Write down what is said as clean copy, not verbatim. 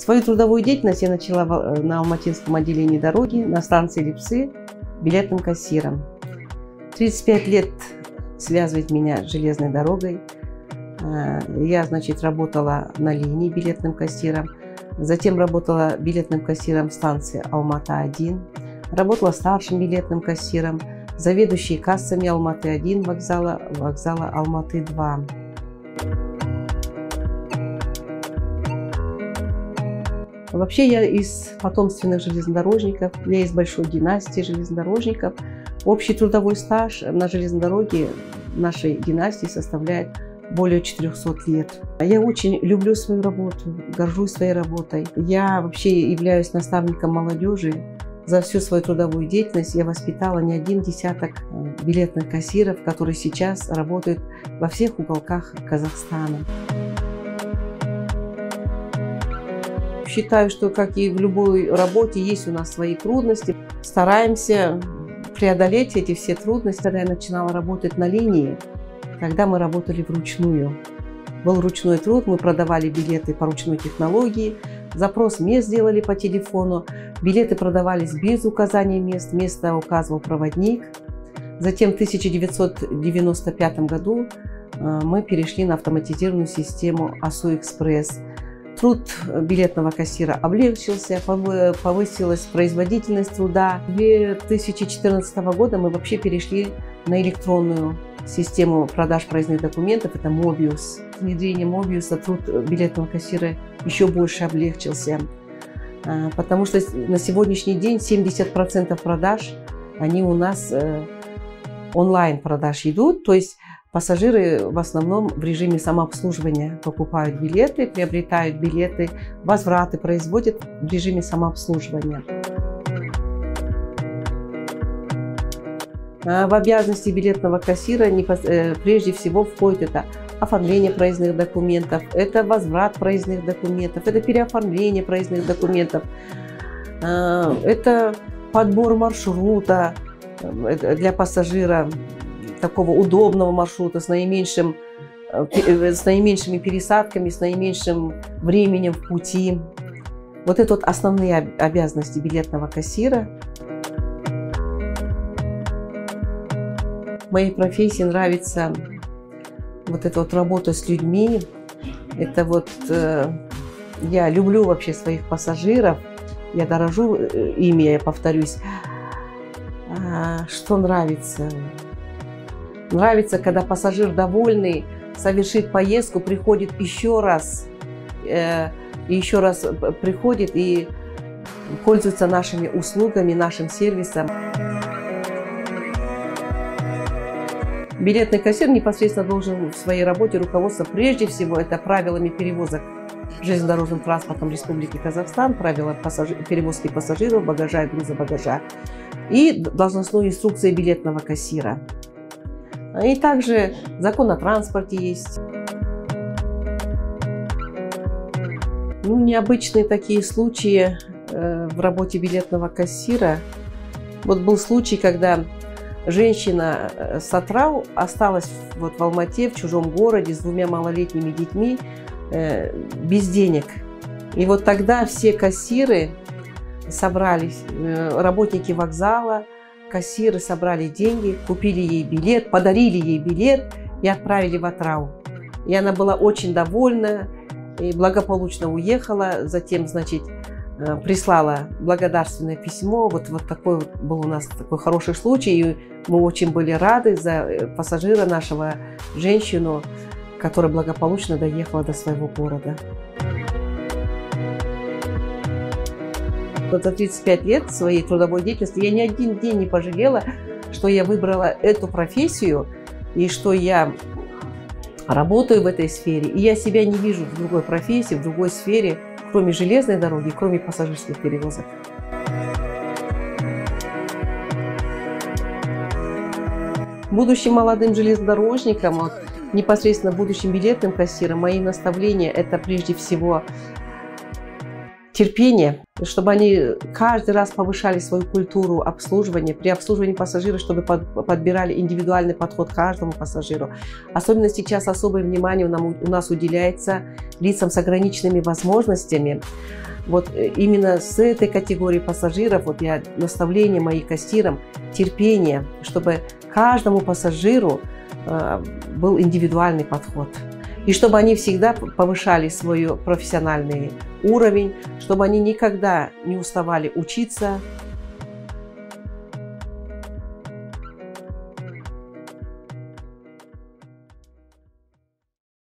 Свою трудовую деятельность я начала на Алматинском отделении дороги на станции Лепсы билетным кассиром. 35 лет связывает меня с железной дорогой. Я, значит, работала на линии билетным кассиром, затем работала билетным кассиром станции Алматы-1, работала старшим билетным кассиром, заведующей кассами Алматы-1 вокзала Алматы-2. Вообще я из потомственных железнодорожников, я из большой династии железнодорожников. Общий трудовой стаж на железной дороге нашей династии составляет более 400 лет. Я очень люблю свою работу, горжусь своей работой. Я вообще являюсь наставником молодежи. За всю свою трудовую деятельность я воспитала не один десяток билетных кассиров, которые сейчас работают во всех уголках Казахстана. Считаю, что, как и в любой работе, есть у нас свои трудности. Стараемся преодолеть эти все трудности. Когда я начинала работать на линии, когда мы работали вручную. Был ручной труд, мы продавали билеты по ручной технологии, запрос мест делали по телефону, билеты продавались без указания мест, место указывал проводник. Затем в 1995 году мы перешли на автоматизированную систему АСУ-Экспресс. Труд билетного кассира облегчился, повысилась производительность труда. С 2014 года мы вообще перешли на электронную систему продаж проездных документов, это Mobius. С внедрением Mobius труд билетного кассира еще больше облегчился, потому что на сегодняшний день 70% продаж, они у нас онлайн продаж идут, то есть пассажиры в основном в режиме самообслуживания покупают билеты, приобретают билеты, возвраты производят в режиме самообслуживания. В обязанности билетного кассира прежде всего входит это оформление проездных документов, это возврат проездных документов, это переоформление проездных документов, это подбор маршрута для пассажира, такого удобного маршрута с наименьшими пересадками, с наименьшим временем в пути. Вот это вот основные обязанности билетного кассира. Моей профессии нравится вот эта вот работа с людьми. Это вот я люблю вообще своих пассажиров, я дорожу ими, я повторюсь. Что нравится? Нравится, когда пассажир довольный, совершит поездку, приходит еще раз приходит и пользуется нашими услугами, нашим сервисом. Билетный кассир непосредственно должен в своей работе руководствоваться прежде всего это правилами перевозок железнодорожным транспортом Республики Казахстан, правила перевозки пассажиров, багажа и груза багажа и должностной инструкцией билетного кассира. И также закон о транспорте есть. Необычные такие случаи в работе билетного кассира. Вот был случай, когда женщина с Атырау осталась вот в Алмате, в чужом городе, с 2 малолетними детьми, без денег. И вот тогда все кассиры собрались, работники вокзала, кассиры собрали деньги, купили ей билет, подарили ей билет и отправили в Атырау. И она была очень довольна и благополучно уехала. Затем, значит, прислала благодарственное письмо. Вот такой вот был у нас такой хороший случай. И мы очень были рады за пассажира нашего, женщину, которая благополучно доехала до своего города. Вот за 35 лет своей трудовой деятельности я ни один день не пожалела, что я выбрала эту профессию и что я работаю в этой сфере. И я себя не вижу в другой профессии, в другой сфере, кроме железной дороги, кроме пассажирских перевозок. Будущим молодым железнодорожникам, вот, непосредственно будущим билетным кассирам, мои наставления – это прежде всего терпение, чтобы они каждый раз повышали свою культуру обслуживания, при обслуживании пассажиров, чтобы подбирали индивидуальный подход к каждому пассажиру. Особенно сейчас особое внимание у нас уделяется лицам с ограниченными возможностями. Вот именно с этой категории пассажиров, вот я наставление моим кассирам, терпение, чтобы каждому пассажиру был индивидуальный подход. И чтобы они всегда повышали свой профессиональный уровень, чтобы они никогда не уставали учиться,